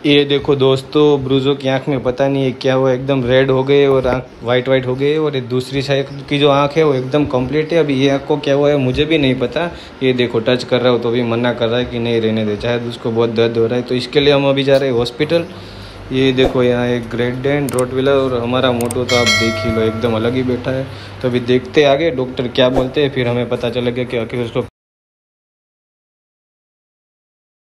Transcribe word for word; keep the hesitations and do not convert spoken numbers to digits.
ये देखो दोस्तों, ब्रूजो की आंख में पता नहीं है क्या हुआ, एकदम रेड हो गए और आंख वाइट वाइट हो गई। और ये दूसरी साइड की जो आंख है वो एकदम कंप्लीट है। अभी ये आंख को क्या हुआ है मुझे भी नहीं पता। ये देखो टच कर रहा हो तो भी मना कर रहा है कि नहीं रहने दे, शायद उसको बहुत दर्द हो रहा है। तो इसके लिए हम अभी जा रहे हैं हॉस्पिटल। ये देखो यहाँ एक ग्रेट डेन रोटविलर और हमारा मोटो तो आप देख ही लो एकदम अलग ही बैठा है। तो अभी देखते आगे डॉक्टर क्या बोलते हैं, फिर हमें पता चलेगा कि आखिर उसको